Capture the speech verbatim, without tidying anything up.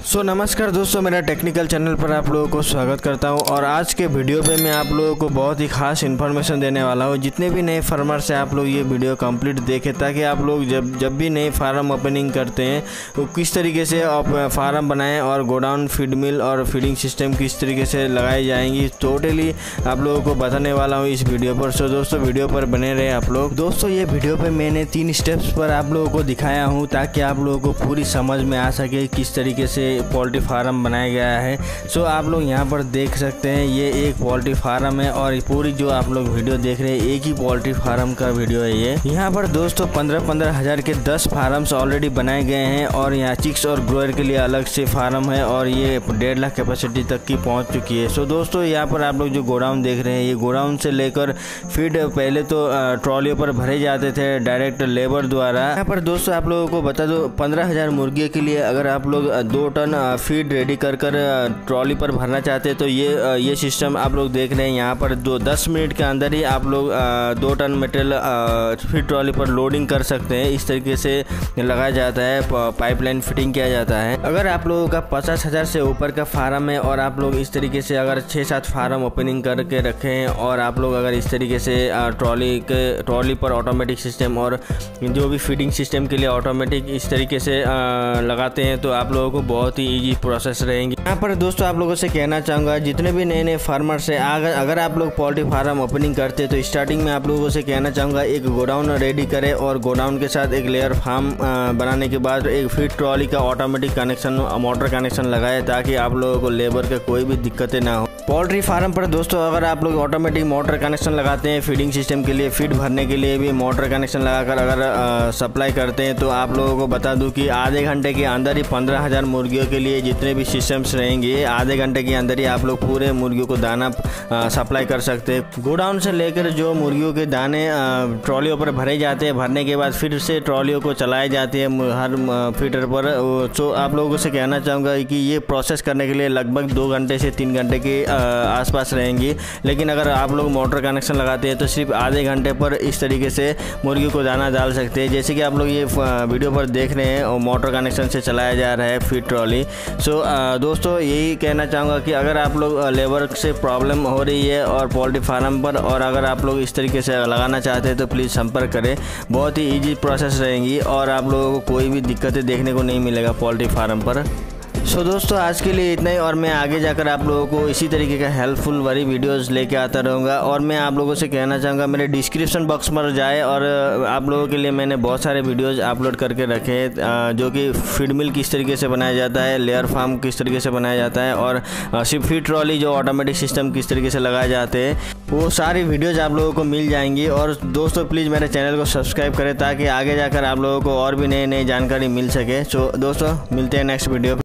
सो so, नमस्कार दोस्तों, मेरा टेक्निकल चैनल पर आप लोगों को स्वागत करता हूं। और आज के वीडियो पे मैं आप लोगों को बहुत ही खास इन्फॉर्मेशन देने वाला हूं। जितने भी नए फार्मर से आप लोग ये वीडियो कंप्लीट देखें, ताकि आप लोग जब जब भी नए फार्म ओपनिंग करते हैं वो किस तरीके से आप फार्म बनाएं और गोडाउन, फीड मिल और फीडिंग सिस्टम किस तरीके से लगाई जाएंगी, टोटली आप लोगों को बताने वाला हूँ इस वीडियो पर। सो दोस्तों, वीडियो पर बने रहे आप लोग। दोस्तों, ये वीडियो पर मैंने तीन स्टेप्स पर आप लोगों को दिखाया हूँ, ताकि आप लोगों को पूरी समझ में आ सके किस तरीके से पोल्ट्री फार्म बनाया गया है। सो आप लोग यहाँ पर देख सकते हैं, ये एक पोल्ट्री फार्म है और पूरी जो आप लोग वीडियो देख रहे हैं एक ही पोल्ट्री फार्म का वीडियो है ये। यहाँ पर दोस्तों पंद्रह पंद्रह हजार के दस फार्म्स ऑलरेडी बनाए गए हैं और यहाँ चिक्स और ग्रोअर के लिए अलग से फार्म है और ये डेढ़ लाख कैपेसिटी तक की पहुँच चुकी है। सो दोस्तों, यहाँ पर आप लोग जो गोडाउन देख रहे हैं, ये गोडाउन से लेकर फीड पहले तो ट्रॉलियों पर भरे जाते थे डायरेक्ट लेबर द्वारा। यहाँ पर दोस्तों आप लोगों को बता दो, पंद्रह हजार मुर्गियों के लिए अगर आप लोग दो टन फीड रेडी कर कर ट्रॉली पर भरना चाहते हैं तो ये ये सिस्टम आप लोग देख रहे हैं। यहाँ पर दो दस मिनट के अंदर ही आप लोग दो टन मटेरियल फीड ट्रॉली पर लोडिंग कर सकते हैं। इस तरीके से लगाया जाता है, पाइपलाइन फिटिंग किया जाता है। अगर आप लोगों का पचास हजार से ऊपर का फार्म है और आप लोग इस तरीके से अगर छः सात फार्म ओपनिंग करके रखे हैं और आप लोग अगर इस तरीके से ट्रॉली के ट्रॉली पर ऑटोमेटिक सिस्टम और जो भी फीडिंग सिस्टम के लिए ऑटोमेटिक इस तरीके से लगाते हैं तो आप लोगों को बहुत ही ईजी प्रोसेस रहेंगे। यहाँ पर दोस्तों आप लोगों से कहना चाहूँगा, जितने भी नए नए फार्मर्स हैं, अगर अगर आप लोग पोल्ट्री फार्म ओपनिंग करते हैं तो स्टार्टिंग में आप लोगों से कहना चाहूँगा एक गोडाउन रेडी करें और गोडाउन के साथ एक लेयर फार्म बनाने के बाद एक फीड ट्रॉली का ऑटोमेटिक कनेक्शन, मोटर कनेक्शन लगाए, ताकि आप लोगों को लेबर के कोई भी दिक्कतें ना हो। पोल्ट्री फार्म पर दोस्तों अगर आप लोग ऑटोमेटिक मोटर कनेक्शन लगाते हैं फीडिंग सिस्टम के लिए, फीड भरने के लिए भी मोटर कनेक्शन लगाकर अगर सप्लाई करते हैं तो आप लोगों को बता दूं कि आधे घंटे के अंदर ही पंद्रह हजार मुर्गियों के लिए जितने भी सिस्टम्स रहेंगे, आधे घंटे के अंदर ही आप लोग पूरे मुर्गियों को दाना सप्लाई कर सकते हैं। गोडाउन से लेकर जो मुर्गियों के दाने ट्रॉलियों पर भरे जाते हैं, भरने के बाद फिर से ट्रॉलियों को चलाए जाते हैं हर फीडर पर। तो आप लोगों से कहना चाहूँगा कि ये प्रोसेस करने के लिए लगभग दो घंटे से तीन घंटे के आसपास रहेंगी। लेकिन अगर आप लोग मोटर कनेक्शन लगाते हैं तो सिर्फ आधे घंटे पर इस तरीके से मुर्गियों को दाना डाल सकते हैं। जैसे कि आप लोग ये वीडियो पर देख रहे हैं और मोटर कनेक्शन से चलाया जा रहा है फीड ट्रॉली। सो दोस्तों, यही कहना चाहूँगा कि अगर आप लोग लेबर से प्रॉब्लम हो रही है और पोल्ट्री फार्म पर, और अगर आप लोग इस तरीके से लगाना चाहते हैं तो प्लीज़ संपर्क करें। बहुत ही ईजी प्रोसेस रहेंगी और आप लोगों को कोई भी दिक्कतें देखने को नहीं मिलेगा पोल्ट्री फार्म पर। सो so, दोस्तों आज के लिए इतना ही, और मैं आगे जाकर आप लोगों को इसी तरीके का हेल्पफुल वाली वीडियोस लेके आता रहूँगा। और मैं आप लोगों से कहना चाहूँगा, मेरे डिस्क्रिप्शन बॉक्स पर जाए और आप लोगों के लिए मैंने बहुत सारे वीडियोस अपलोड करके रखे हैं, जो कि फीड मिल किस तरीके से बनाया जाता है, लेयर फार्म किस तरीके से बनाया जाता है और सिर्फ फीड ट्रॉली जो ऑटोमेटिक सिस्टम किस तरीके से लगाए जाते हैं, वो सारी वीडियोज़ आप लोगों को मिल जाएंगी। और दोस्तों प्लीज़ मेरे चैनल को सब्सक्राइब करें, ताकि आगे जाकर आप लोगों को और भी नई नई जानकारी मिल सके। सो दोस्तों, मिलते हैं नेक्स्ट वीडियो।